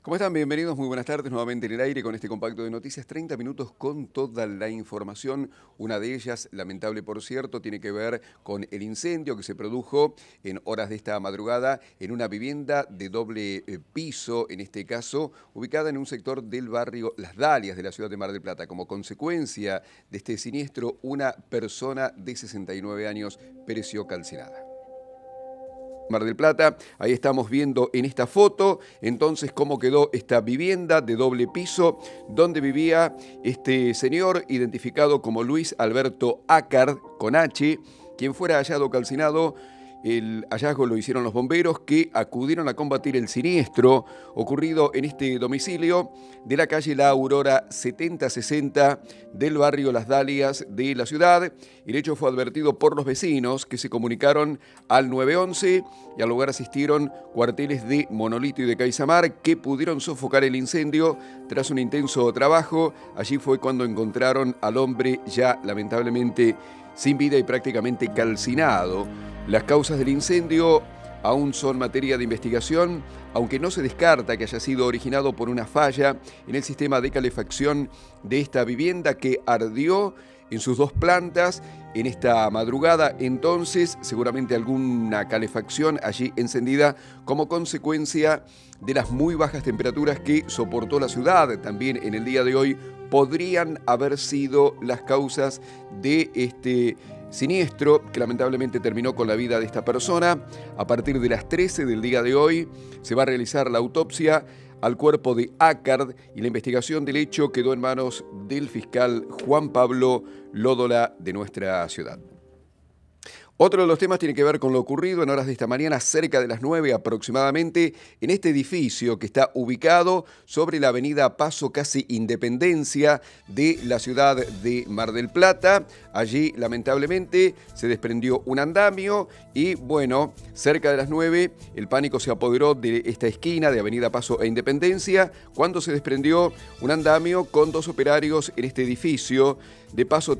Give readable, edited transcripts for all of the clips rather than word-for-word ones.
¿Cómo están? Bienvenidos, muy buenas tardes nuevamente en el aire con este compacto de noticias, 30 minutos con toda la información. Una de ellas, lamentable por cierto, tiene que ver con el incendio que se produjo en horas de esta madrugada en una vivienda de doble piso, en este caso, ubicada en un sector del barrio Las Dalias de la ciudad de Mar del Plata. Como consecuencia de este siniestro, una persona de 69 años pereció calcinada. Mar del Plata, ahí estamos viendo en esta foto entonces cómo quedó esta vivienda de doble piso donde vivía este señor identificado como Luis Alberto Acard, con H, quien fuera hallado calcinado. El hallazgo lo hicieron los bomberos que acudieron a combatir el siniestro ocurrido en este domicilio de la calle La Aurora 7060 del barrio Las Dalias de la ciudad. El hecho fue advertido por los vecinos que se comunicaron al 911 y al lugar asistieron cuarteles de Monolito y de Caisamar que pudieron sofocar el incendio tras un intenso trabajo. Allí fue cuando encontraron al hombre ya lamentablemente sin vida y prácticamente calcinado. Las causas del incendio aún son materia de investigación, aunque no se descarta que haya sido originado por una falla en el sistema de calefacción de esta vivienda que ardió en sus dos plantas en esta madrugada. Entonces, seguramente alguna calefacción allí encendida como consecuencia de las muy bajas temperaturas que soportó la ciudad también en el día de hoy, podrían haber sido las causas de este siniestro que lamentablemente terminó con la vida de esta persona. A partir de las 13 del día de hoy se va a realizar la autopsia al cuerpo de Acard y la investigación del hecho quedó en manos del fiscal Juan Pablo Lódola de nuestra ciudad. Otro de los temas tiene que ver con lo ocurrido en horas de esta mañana, cerca de las 9 aproximadamente, en este edificio que está ubicado sobre la avenida Paso Casi Independencia de la ciudad de Mar del Plata. Allí, lamentablemente, se desprendió un andamio y, bueno, cerca de las 9, el pánico se apoderó de esta esquina de avenida Paso e Independencia cuando se desprendió un andamio con dos operarios en este edificio de Paso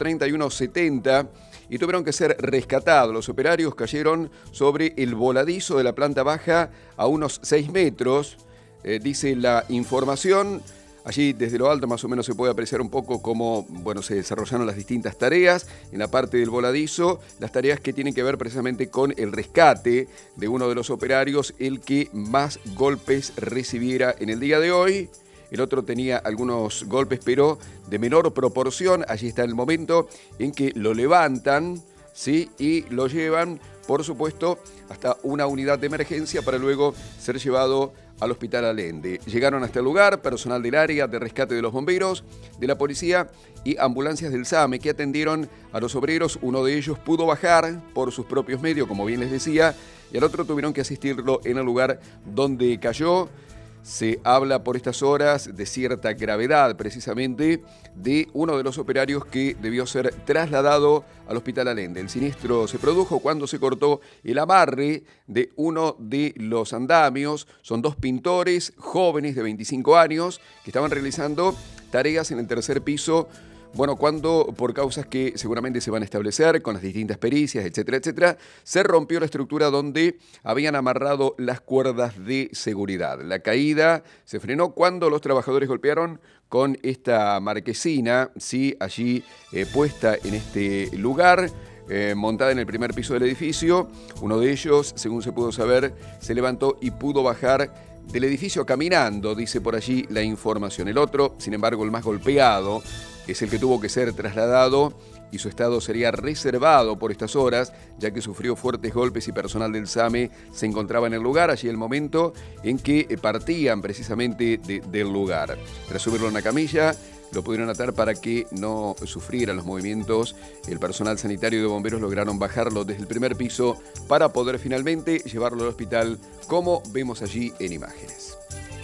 3170 y tuvieron que ser rescatados. Los operarios cayeron sobre el voladizo de la planta baja a unos 6 metros, dice la información. Allí desde lo alto más o menos se puede apreciar un poco cómo, bueno, se desarrollaron las distintas tareas en la parte del voladizo, las tareas que tienen que ver precisamente con el rescate de uno de los operarios, el que más golpes recibiera en el día de hoy. El otro tenía algunos golpes, pero de menor proporción. Allí está el momento en que lo levantan, ¿sí? Y lo llevan, por supuesto, hasta una unidad de emergencia para luego ser llevado al Hospital Allende. Llegaron hasta el lugar personal del área de rescate de los bomberos, de la policía y ambulancias del SAME que atendieron a los obreros. Uno de ellos pudo bajar por sus propios medios, como bien les decía, y al otro tuvieron que asistirlo en el lugar donde cayó. Se habla por estas horas de cierta gravedad, precisamente, de uno de los operarios que debió ser trasladado al Hospital Allende. El siniestro se produjo cuando se cortó el amarre de uno de los andamios. Son dos pintores jóvenes de 25 años que estaban realizando tareas en el tercer piso. Bueno, cuando por causas que seguramente se van a establecer con las distintas pericias, etcétera, etcétera, se rompió la estructura donde habían amarrado las cuerdas de seguridad. La caída se frenó cuando los trabajadores golpearon con esta marquesina, sí, allí puesta en este lugar, montada en el primer piso del edificio. Uno de ellos, según se pudo saber, se levantó y pudo bajar del edificio caminando, dice por allí la información. El otro, sin embargo, el más golpeado, es el que tuvo que ser trasladado y su estado sería reservado por estas horas, ya que sufrió fuertes golpes y personal del SAME se encontraba en el lugar, allí el momento en que partían precisamente del lugar. Tras subirlo en una camilla, lo pudieron atar para que no sufriera los movimientos. El personal sanitario de bomberos lograron bajarlo desde el primer piso para poder finalmente llevarlo al hospital, como vemos allí en imágenes.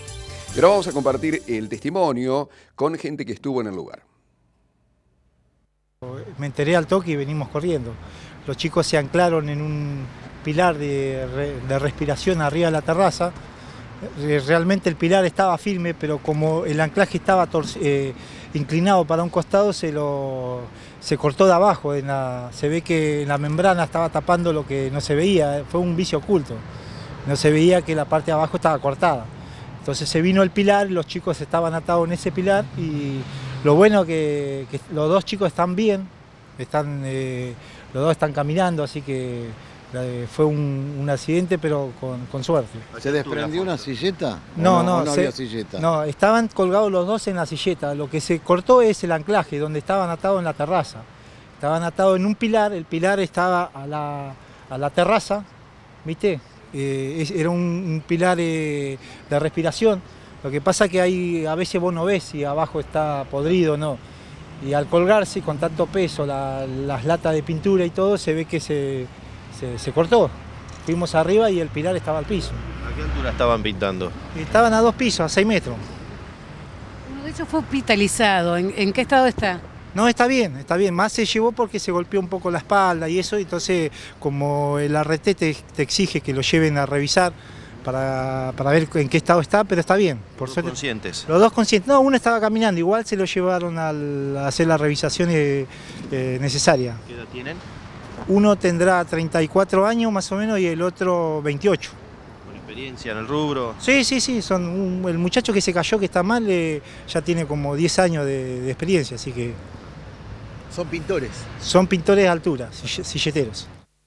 Y ahora vamos a compartir el testimonio con gente que estuvo en el lugar. Me enteré al toque y venimos corriendo. Los chicos se anclaron en un pilar de respiración arriba de la terraza. Realmente el pilar estaba firme, pero como el anclaje estaba inclinado para un costado, se cortó de abajo. Se ve que la membrana estaba tapando lo que no se veía, fue un vicio oculto. No se veía que la parte de abajo estaba cortada. Entonces se vino el pilar, los chicos estaban atados en ese pilar y lo bueno que los dos chicos están bien, los dos están caminando, así que fue un accidente pero con suerte. ¿Se desprendió una silleta? No, no había silleta. No, estaban colgados los dos en la silleta, lo que se cortó es el anclaje, donde estaban atados en la terraza. Estaban atados en un pilar, el pilar estaba a la terraza, ¿viste? Era un pilar de respiración. Lo que pasa es que a veces vos no ves si abajo está podrido o no. Y al colgarse con tanto peso, las latas de pintura y todo, se ve que se cortó. Fuimos arriba y el pilar estaba al piso. ¿A qué altura estaban pintando? Estaban a 2 pisos, a 6 metros. Uno de ellos fue hospitalizado. ¿En qué estado está? No, está bien, más se llevó porque se golpeó un poco la espalda y eso, entonces como el RT te exige que lo lleven a revisar para ver en qué estado está, pero está bien, por suerte. ¿Conscientes? Los dos conscientes, no, uno estaba caminando, igual se lo llevaron a hacer la revisión necesaria. ¿Qué edad tienen? Uno tendrá 34 años más o menos y el otro 28. ¿Con experiencia en el rubro? Sí, el muchacho que se cayó, que está mal, ya tiene como 10 años de experiencia, así que... Son pintores. Son pintores de altura, silleteros.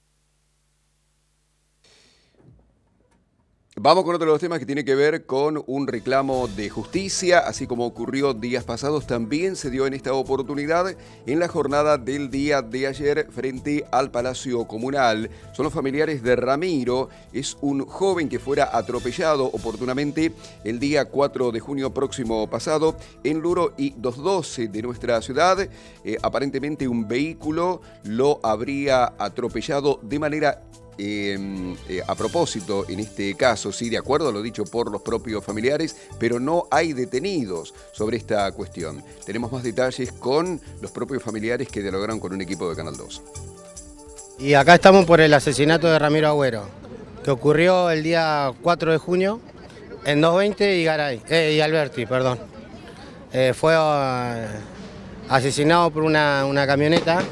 Vamos con otro de los temas que tiene que ver con un reclamo de justicia, así como ocurrió días pasados, también se dio en esta oportunidad en la jornada del día de ayer frente al Palacio Comunal. Son los familiares de Ramiro, es un joven que fuera atropellado oportunamente el día 4 de junio próximo pasado en Luro y 212 de nuestra ciudad. Aparentemente un vehículo lo habría atropellado de manera a propósito, en este caso, sí, de acuerdo a lo dicho por los propios familiares, pero no hay detenidos sobre esta cuestión. Tenemos más detalles con los propios familiares que dialogaron con un equipo de Canal 2. Y acá estamos por el asesinato de Ramiro Agüero, que ocurrió el día 4 de junio en 220 y Alberti, perdón. Fue asesinado por una camioneta.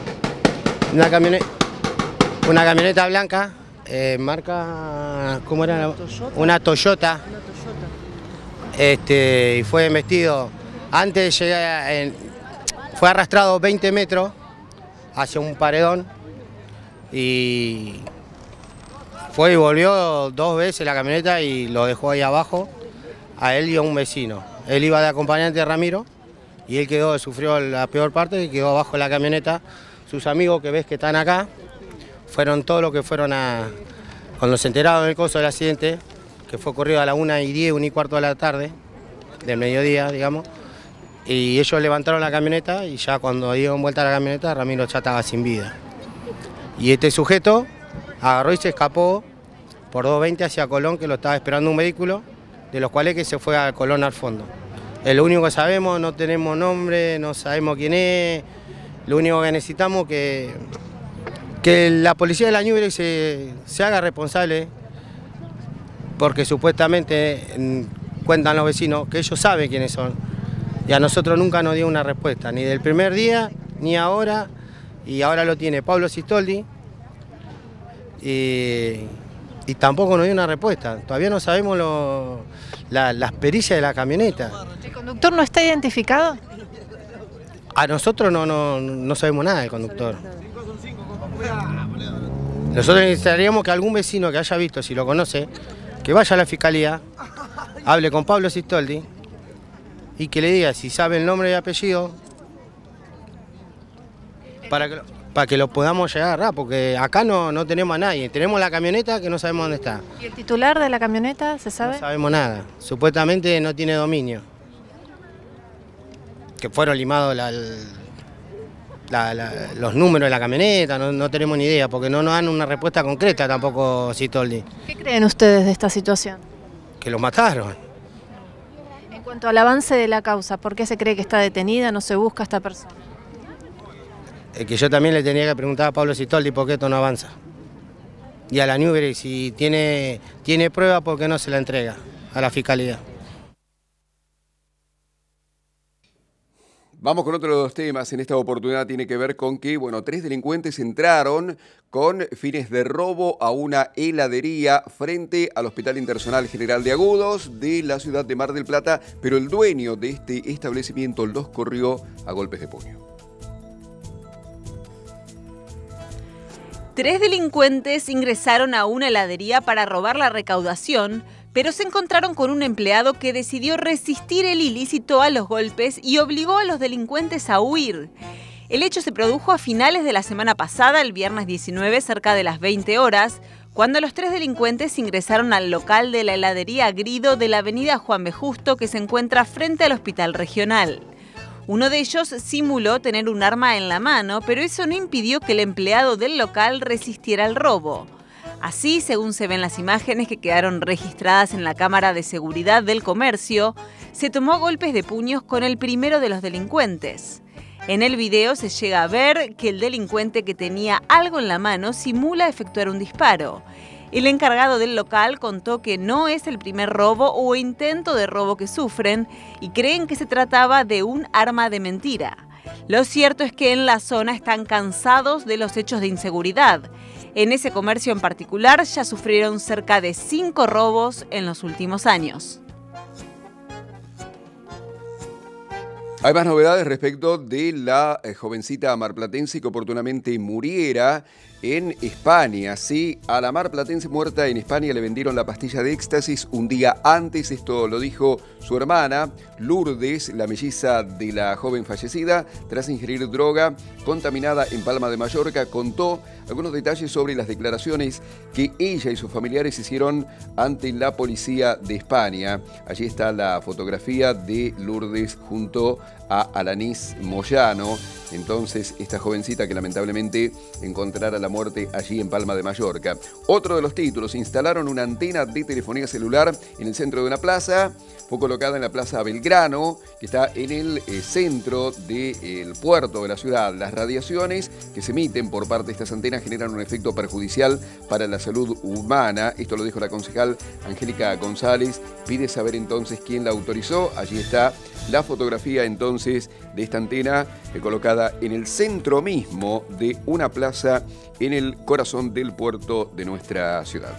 Una camioneta blanca, marca, ¿cómo era? Una Toyota. Y fue embestido, antes de llegar, fue arrastrado 20 metros hacia un paredón y fue y volvió 2 veces la camioneta y lo dejó ahí abajo a él y a un vecino. Él iba de acompañante de Ramiro y él sufrió la peor parte y quedó abajo de la camioneta. Sus amigos que ves que están acá, fueron todos los que fueron cuando se enteraron del costo del accidente, que fue ocurrido a las 1:10, 1:15 de la tarde, del mediodía, digamos, y ellos levantaron la camioneta y ya cuando dieron vuelta a la camioneta, Ramiro ya estaba sin vida. Y este sujeto agarró y se escapó por 220 hacia Colón, que lo estaba esperando un vehículo, de los cuales que se fue a Colón al fondo. Es lo único que sabemos, no tenemos nombre, no sabemos quién es, lo único que necesitamos que la policía de la Ñuble se haga responsable, porque supuestamente cuentan los vecinos que ellos saben quiénes son, y a nosotros nunca nos dio una respuesta, ni del primer día, ni ahora, y ahora lo tiene Pablo Sistoldi, y tampoco nos dio una respuesta. Todavía no sabemos las pericias de la camioneta. ¿El conductor no está identificado? A nosotros no sabemos nada del conductor. Nosotros necesitaríamos que algún vecino que haya visto, si lo conoce, que vaya a la fiscalía, hable con Pablo Sistoldi y que le diga si sabe el nombre y apellido para que lo podamos llegar a, porque acá no tenemos a nadie. Tenemos la camioneta que no sabemos dónde está. ¿Y el titular de la camioneta se sabe? No sabemos nada. Supuestamente no tiene dominio. Que fueron limados los números de la camioneta, no tenemos ni idea, porque no nos dan una respuesta concreta tampoco Sistoldi. ¿Qué creen ustedes de esta situación? Que lo mataron. En cuanto al avance de la causa, ¿por qué se cree que está detenida, no se busca a esta persona? Que yo también le tenía que preguntar a Pablo Sistoldi por qué esto no avanza. Y a la Ñuble, si tiene prueba, ¿por qué no se la entrega a la fiscalía? Vamos con otro de los temas. En esta oportunidad tiene que ver con que, bueno, 3 delincuentes entraron con fines de robo a una heladería frente al Hospital Internacional General de Agudos de la ciudad de Mar del Plata, pero el dueño de este establecimiento los corrió a golpes de puño. 3 delincuentes ingresaron a una heladería para robar la recaudación, pero se encontraron con un empleado que decidió resistir el ilícito a los golpes y obligó a los delincuentes a huir. El hecho se produjo a finales de la semana pasada, el viernes 19, cerca de las 20 horas, cuando los 3 delincuentes ingresaron al local de la heladería Grido de la avenida Juan B. Justo, que se encuentra frente al hospital regional. Uno de ellos simuló tener un arma en la mano, pero eso no impidió que el empleado del local resistiera el robo. Así, según se ven las imágenes que quedaron registradas en la cámara de seguridad del comercio, se tomó golpes de puños con el primero de los delincuentes. En el video se llega a ver que el delincuente que tenía algo en la mano simula efectuar un disparo. El encargado del local contó que no es el primer robo o intento de robo que sufren y creen que se trataba de un arma de mentira. Lo cierto es que en la zona están cansados de los hechos de inseguridad. En ese comercio en particular ya sufrieron cerca de 5 robos en los últimos años. Hay más novedades respecto de la jovencita marplatense que oportunamente muriera en España. Sí, a la marplatense muerta en España le vendieron la pastilla de éxtasis un día antes. Esto lo dijo su hermana, Lourdes, la melliza de la joven fallecida, tras ingerir droga contaminada en Palma de Mallorca. Contó algunos detalles sobre las declaraciones que ella y sus familiares hicieron ante la policía de España. Allí está la fotografía de Lourdes junto a Alanis Moyano. Entonces, esta jovencita que lamentablemente encontrara la muerte allí en Palma de Mallorca. Otro de los títulos: instalaron una antena de telefonía celular en el centro de una plaza. Fue colocada en la Plaza Belgrano, que está en el centro del puerto de la ciudad. Las radiaciones que se emiten por parte de estas antenas generan un efecto perjudicial para la salud humana. Esto lo dijo la concejal Angélica González. Pide saber entonces quién la autorizó. Allí está la fotografía entonces de esta antena colocada en el centro mismo de una plaza en el corazón del puerto de nuestra ciudad.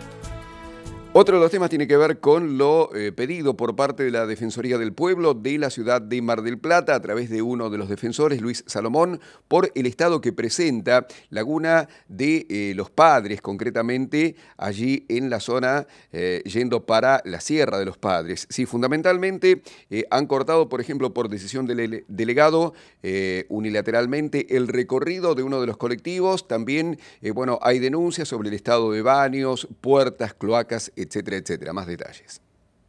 Otro de los temas tiene que ver con lo pedido por parte de la Defensoría del Pueblo de la ciudad de Mar del Plata a través de uno de los defensores, Luis Salomón, por el estado que presenta Laguna de los Padres, concretamente allí en la zona yendo para la Sierra de los Padres. Sí, fundamentalmente han cortado, por ejemplo, por decisión del delegado unilateralmente el recorrido de uno de los colectivos. También, bueno, hay denuncias sobre el estado de baños, puertas, cloacas, etcétera, etcétera. Más detalles.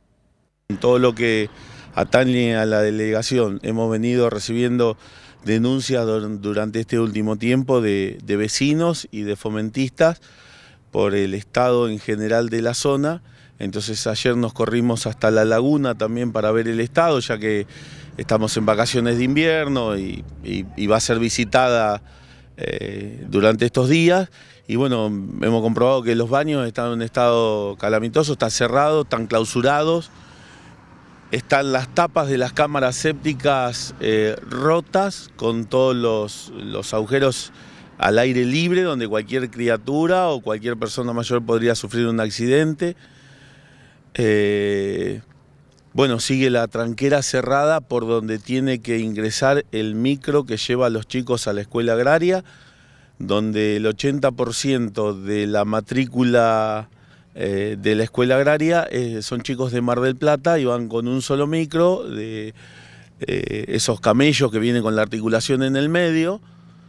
Todo lo que atañe a la delegación, hemos venido recibiendo denuncias durante este último tiempo de vecinos y de fomentistas por el estado en general de la zona. Entonces ayer nos corrimos hasta la laguna también para ver el estado, ya que estamos en vacaciones de invierno y va a ser visitada durante estos días. Y bueno, hemos comprobado que los baños están en un estado calamitoso, están cerrados, están clausurados. Están las tapas de las cámaras sépticas rotas, con todos los agujeros al aire libre, donde cualquier criatura o cualquier persona mayor podría sufrir un accidente. Bueno, sigue la tranquera cerrada por donde tiene que ingresar el micro que lleva a los chicos a la escuela agraria, donde el 80% de la matrícula de la escuela agraria son chicos de Mar del Plata y van con un solo micro, de esos camellos que vienen con la articulación en el medio,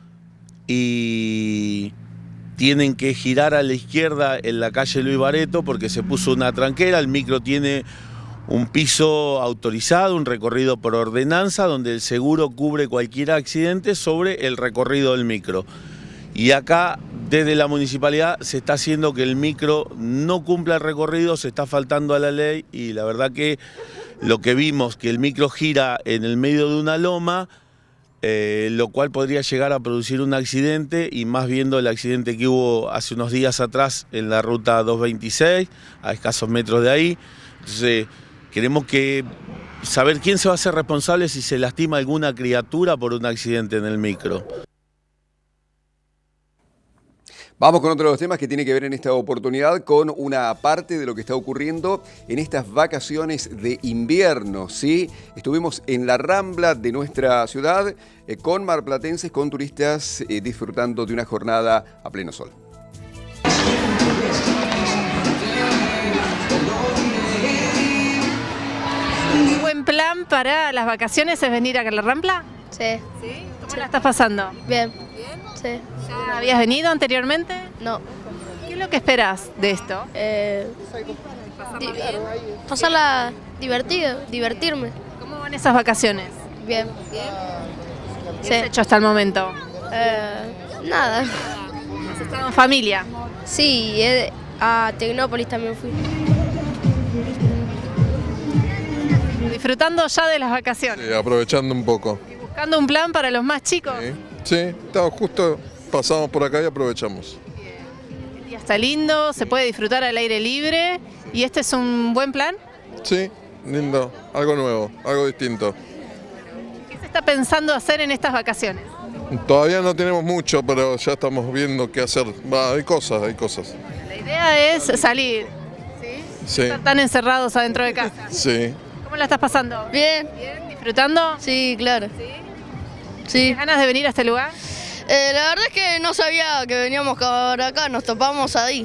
y tienen que girar a la izquierda en la calle Luis Bareto porque se puso una tranquera. El micro tiene un piso autorizado, un recorrido por ordenanza, donde el seguro cubre cualquier accidente sobre el recorrido del micro. Y acá, desde la municipalidad, se está haciendo que el micro no cumpla el recorrido, se está faltando a la ley, y la verdad que lo que vimos, que el micro gira en el medio de una loma, lo cual podría llegar a producir un accidente, y más viendo el accidente que hubo hace unos días atrás en la ruta 226, a escasos metros de ahí. Entonces, queremos que saber quién se va a hacer responsable si se lastima alguna criatura por un accidente en el micro. Vamos con otro de los temas que tiene que ver en esta oportunidad con una parte de lo que está ocurriendo en estas vacaciones de invierno, ¿sí? Estuvimos en la Rambla de nuestra ciudad con marplatenses, con turistas disfrutando de una jornada a pleno sol. ¿Un buen plan para las vacaciones es venir a la Rambla? Sí. ¿Sí? ¿Cómo la estás pasando? Bien. Sí. ¿Ya habías venido anteriormente? No. ¿Qué es lo que esperas de esto? Pasarla divertido, divertirme. ¿Cómo van esas vacaciones? Bien. ¿Qué has hecho hasta el momento? Nada. ¿Has estado en familia? Sí, a Tecnópolis también fui. ¿Disfrutando ya de las vacaciones? Sí, aprovechando un poco. ¿Y buscando un plan para los más chicos? Sí, justo pasamos por acá y aprovechamos. El día está lindo, se puede disfrutar al aire libre. ¿Y este es un buen plan? Sí, lindo, algo nuevo, algo distinto. ¿Qué se está pensando hacer en estas vacaciones? Todavía no tenemos mucho, pero ya estamos viendo qué hacer. Hay cosas. La idea es salir, ¿sí? Sí. Estar tan encerrados adentro de casa. Sí. ¿Cómo la estás pasando? Bien. ¿Bien? ¿Disfrutando? Sí, claro. ¿Sí? Sí. ¿Tienes ganas de venir a este lugar? La verdad es que no sabía que veníamos por acá, nos topamos ahí.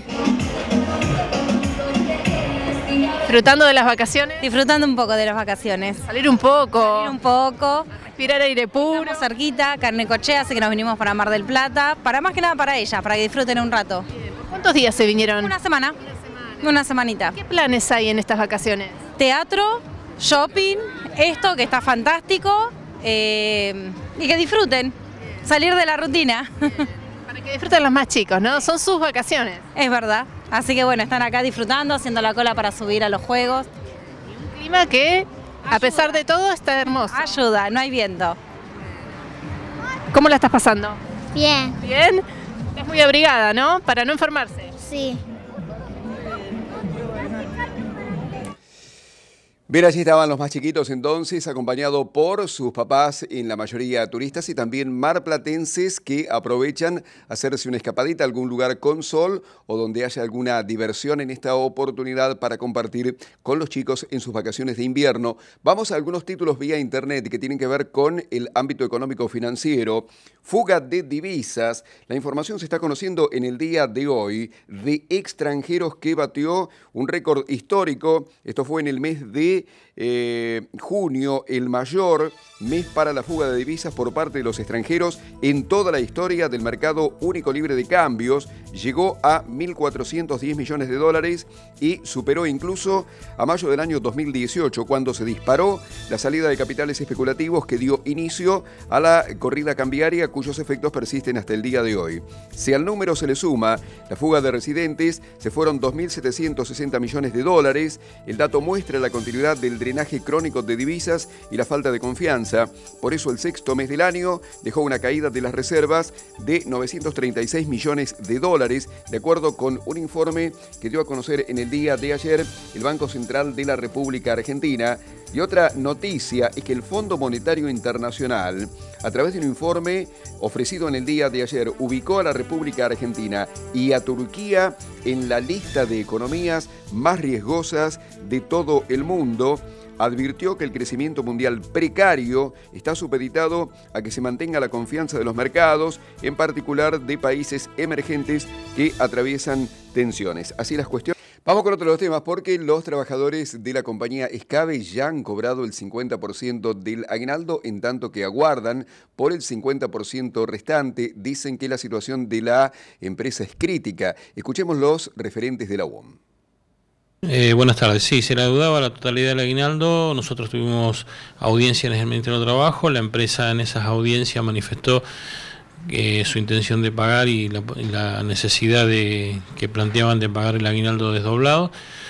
¿Disfrutando de las vacaciones? Disfrutando un poco de las vacaciones. Salir un poco. Salir un poco. Respirar aire puro. Estamos cerquita, Carnecochea, así que nos vinimos para Mar del Plata. Para más que nada para ella, para que disfruten un rato. ¿Cuántos días se vinieron? Una semana. Una semanita. ¿Qué planes hay en estas vacaciones? Teatro, shopping, esto que está fantástico. Y que disfruten. Salir de la rutina. Para que disfruten los más chicos, ¿no? Son sus vacaciones. Es verdad. Así que bueno, están acá disfrutando, haciendo la cola para subir a los juegos. Un clima que, a pesar de todo, está hermoso. Ayuda, no hay viento. ¿Cómo la estás pasando? Bien. ¿Bien? Estás muy abrigada, ¿no? Para no enfermarse. Sí. Bien, allí estaban los más chiquitos entonces, acompañado por sus papás, en la mayoría turistas, y también marplatenses que aprovechan hacerse una escapadita a algún lugar con sol o donde haya alguna diversión en esta oportunidad para compartir con los chicos en sus vacaciones de invierno. Vamos a algunos títulos vía internet que tienen que ver con el ámbito económico-financiero. Fuga de divisas. La información se está conociendo en el día de hoy de extranjeros que batió un récord histórico. Esto fue en el mes de junio, el mayor mes para la fuga de divisas por parte de los extranjeros en toda la historia del mercado único libre de cambios. Llegó a 1.410 millones de dólares y superó incluso a mayo del año 2018, cuando se disparó la salida de capitales especulativos que dio inicio a la corrida cambiaria, cuyos efectos persisten hasta el día de hoy. Si al número se le suma la fuga de residentes, se fueron 2.760 millones de dólares. El dato muestra la continuidad del drenaje crónico de divisas y la falta de confianza. Por eso el sexto mes del año dejó una caída de las reservas de 936 millones de dólares, de acuerdo con un informe que dio a conocer en el día de ayer el Banco Central de la República Argentina. Y otra noticia es que el Fondo Monetario Internacional, a través de un informe ofrecido en el día de ayer, ubicó a la República Argentina y a Turquía en la lista de economías más riesgosas de todo el mundo. Advirtió que el crecimiento mundial precario está supeditado a que se mantenga la confianza de los mercados, en particular de países emergentes que atraviesan tensiones. Así las cuestiones. Vamos con otro de los temas, porque los trabajadores de la compañía Escabe ya han cobrado el 50% del aguinaldo, en tanto que aguardan por el 50% restante. Dicen que la situación de la empresa es crítica. Escuchemos los referentes de la UOM. Buenas tardes. Sí, se le adeudaba la totalidad del aguinaldo. Nosotros tuvimos audiencia en el Ministerio de Trabajo. La empresa en esas audiencias manifestó su intención de pagar y la necesidad que planteaban de pagar el aguinaldo desdoblado.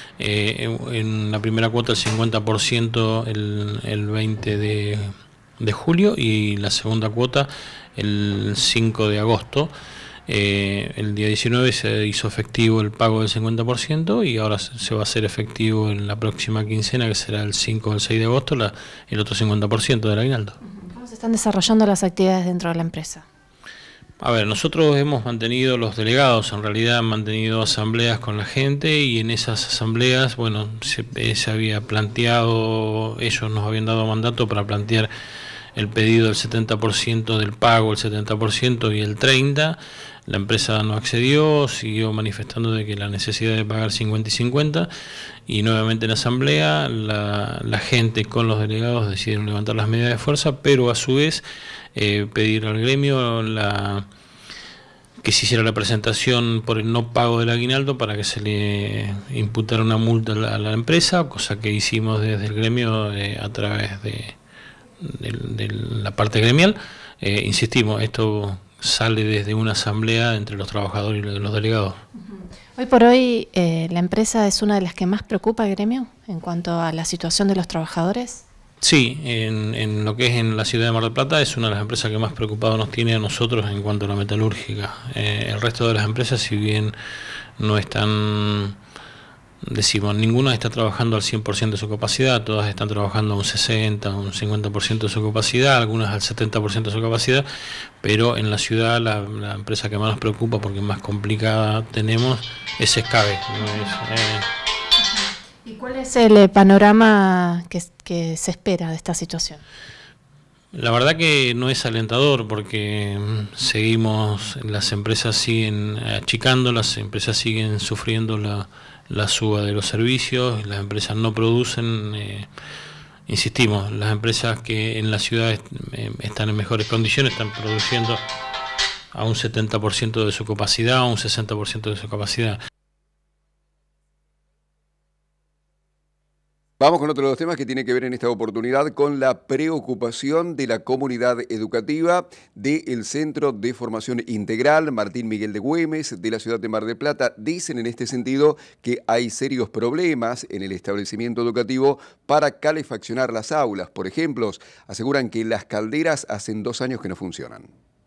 En la primera cuota el 50% el 20 de julio y la segunda cuota el 5 de agosto. El día 19 se hizo efectivo el pago del 50% y ahora se va a hacer efectivo en la próxima quincena, que será el 5 o el 6 de agosto, el otro 50% del aguinaldo. ¿Cómo se están desarrollando las actividades dentro de la empresa? A ver, nosotros hemos mantenido, los delegados en realidad han mantenido asambleas con la gente, y en esas asambleas, bueno, se había planteado, ellos nos habían dado mandato para plantear el pedido del 70% del pago, el 70% y el 30%. La empresa no accedió, siguió manifestando de que la necesidad de pagar 50 y 50, y nuevamente en la asamblea la gente con los delegados decidieron levantar las medidas de fuerza, pero a su vez pedir al gremio que se hiciera la presentación por el no pago del aguinaldo para que se le imputara una multa a la empresa, cosa que hicimos desde el gremio a través de la parte gremial. Insistimos, esto sale desde una asamblea entre los trabajadores y los delegados. Hoy por hoy, ¿la empresa es una de las que más preocupa al gremio en cuanto a la situación de los trabajadores? Sí, en lo que es en la ciudad de Mar del Plata es una de las empresas que más preocupado nos tiene a nosotros en cuanto a la metalúrgica. El resto de las empresas, si bien no están, decimos, ninguna está trabajando al 100% de su capacidad, todas están trabajando a un 60, un 50% de su capacidad, algunas al 70% de su capacidad, pero en la ciudad la empresa que más nos preocupa, porque más complicada tenemos, es Escabe. ¿Y cuál es el panorama que se espera de esta situación? La verdad que no es alentador, porque seguimos, las empresas siguen achicando, las empresas siguen sufriendo la suba de los servicios, las empresas no producen. Insistimos, las empresas que en la ciudad están en mejores condiciones están produciendo a un 70% de su capacidad, a un 60% de su capacidad. Vamos con otro de los temas que tiene que ver en esta oportunidad con la preocupación de la comunidad educativa del Centro de Formación Integral Martín Miguel de Güemes de la ciudad de Mar del Plata. Dicen en este sentido que hay serios problemas en el establecimiento educativo para calefaccionar las aulas. Por ejemplo, aseguran que las calderas hacen 2 años que no funcionan.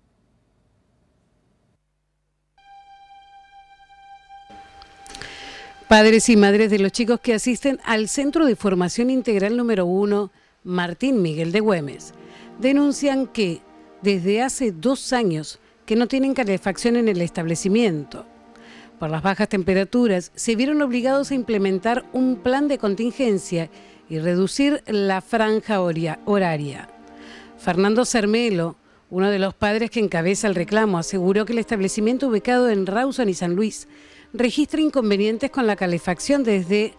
Padres y madres de los chicos que asisten al Centro de Formación Integral número 1, Martín Miguel de Güemes, denuncian que desde hace 2 años que no tienen calefacción en el establecimiento. Por las bajas temperaturas, se vieron obligados a implementar un plan de contingencia y reducir la franja horaria. Fernando Cermelo, uno de los padres que encabeza el reclamo, aseguró que el establecimiento ubicado en Rawson y San Luis registra inconvenientes con la calefacción desde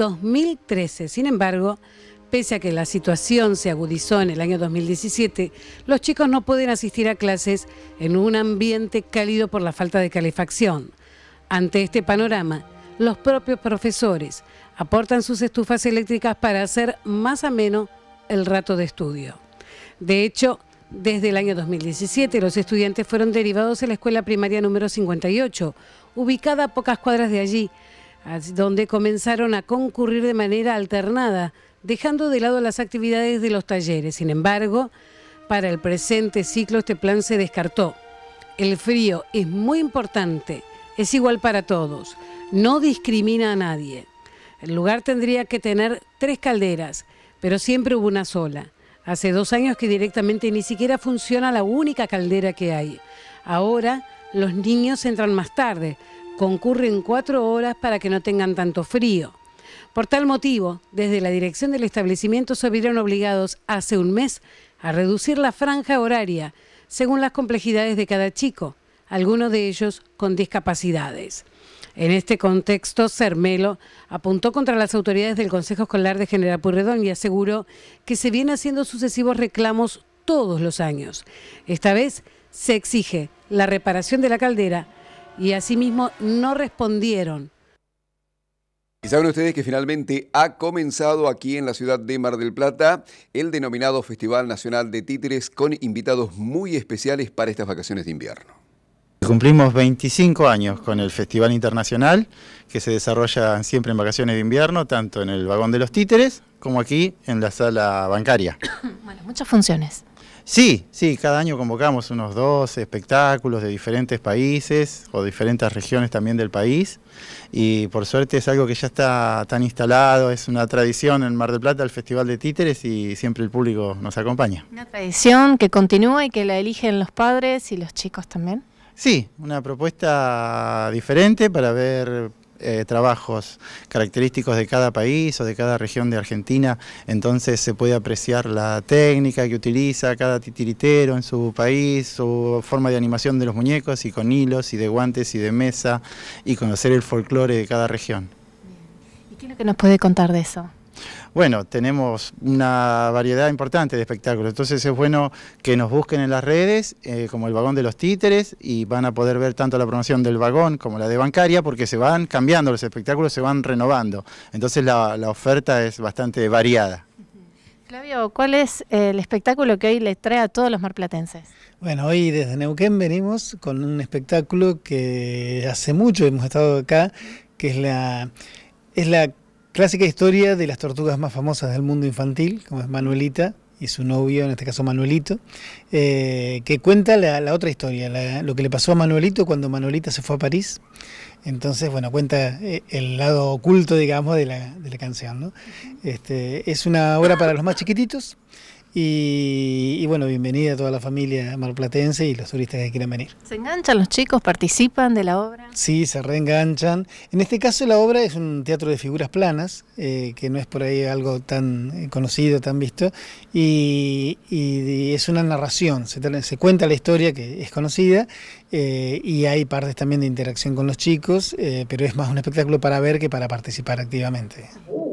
2013. Sin embargo, pese a que la situación se agudizó en el año 2017, los chicos no pueden asistir a clases en un ambiente cálido por la falta de calefacción. Ante este panorama, los propios profesores aportan sus estufas eléctricas para hacer más ameno el rato de estudio. De hecho, desde el año 2017, los estudiantes fueron derivados a la escuela primaria número 58, ubicada a pocas cuadras de allí, donde comenzaron a concurrir de manera alternada, dejando de lado las actividades de los talleres. Sin embargo, para el presente ciclo este plan se descartó. El frío es muy importante, es igual para todos, no discrimina a nadie. El lugar tendría que tener 3 calderas, pero siempre hubo una sola. Hace 2 años que directamente ni siquiera funciona la única caldera que hay. Ahora los niños entran más tarde, concurren 4 horas para que no tengan tanto frío. Por tal motivo, desde la dirección del establecimiento se vieron obligados hace un mes a reducir la franja horaria según las complejidades de cada chico, algunos de ellos con discapacidades. En este contexto, Cermelo apuntó contra las autoridades del Consejo Escolar de General Pueyrredón y aseguró que se vienen haciendo sucesivos reclamos todos los años. Esta vez se exige la reparación de la caldera y asimismo no respondieron. Y saben ustedes que finalmente ha comenzado aquí en la ciudad de Mar del Plata el denominado Festival Nacional de Títeres con invitados muy especiales para estas vacaciones de invierno. Cumplimos 25 años con el Festival Internacional, que se desarrolla siempre en vacaciones de invierno, tanto en el Vagón de los Títeres como aquí en la sala bancaria. Bueno, muchas funciones. Sí, cada año convocamos unos 12 espectáculos de diferentes países o diferentes regiones también del país y por suerte es algo que ya está tan instalado, es una tradición en Mar del Plata el Festival de Títeres y siempre el público nos acompaña. Una tradición que continúa y que la eligen los padres y los chicos también. Sí, una propuesta diferente para ver trabajos característicos de cada país o de cada región de Argentina, entonces se puede apreciar la técnica que utiliza cada titiritero en su país, su forma de animación de los muñecos y con hilos y de guantes y de mesa y conocer el folclore de cada región. ¿Y qué es lo que nos puede contar de eso? Bueno, tenemos una variedad importante de espectáculos, entonces es bueno que nos busquen en las redes, como el Vagón de los Títeres, y van a poder ver tanto la promoción del vagón como la de bancaria, porque se van cambiando, los espectáculos se van renovando, entonces la oferta es bastante variada. Flavio, ¿cuál es el espectáculo que hoy les trae a todos los marplatenses? Bueno, hoy desde Neuquén venimos con un espectáculo que hace mucho hemos estado acá, que es la clásica historia de las tortugas más famosas del mundo infantil, como es Manuelita y su novio, en este caso Manuelito, que cuenta la otra historia, lo que le pasó a Manuelito cuando Manuelita se fue a París. Entonces, bueno, cuenta el lado oculto, digamos, de la canción, ¿no? Es una obra para los más chiquititos y bueno, bienvenida a toda la familia marplatense y los turistas que quieran venir. ¿Se enganchan los chicos? ¿Participan de la obra? Sí, se reenganchan. En este caso la obra es un teatro de figuras planas, que no es por ahí algo tan conocido, tan visto, y es una narración, se cuenta la historia que es conocida, y hay partes también de interacción con los chicos, pero es más un espectáculo para ver que para participar activamente.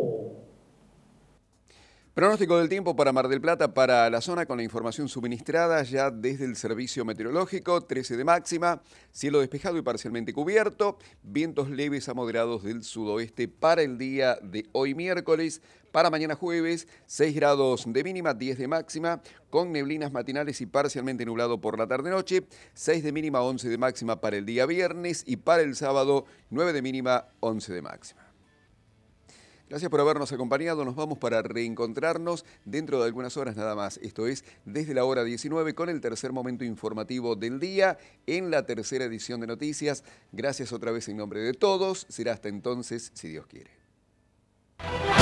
Pronóstico del tiempo para Mar del Plata, para la zona con la información suministrada ya desde el Servicio Meteorológico, 13 de máxima, cielo despejado y parcialmente cubierto, vientos leves a moderados del sudoeste para el día de hoy miércoles, para mañana jueves, 6 grados de mínima, 10 de máxima, con neblinas matinales y parcialmente nublado por la tarde-noche, 6 de mínima, 11 de máxima para el día viernes y para el sábado, 9 de mínima, 11 de máxima. Gracias por habernos acompañado, nos vamos para reencontrarnos dentro de algunas horas nada más. Esto es desde la hora 19 con el tercer momento informativo del día en la tercera edición de Noticias. Gracias otra vez en nombre de todos, será hasta entonces si Dios quiere.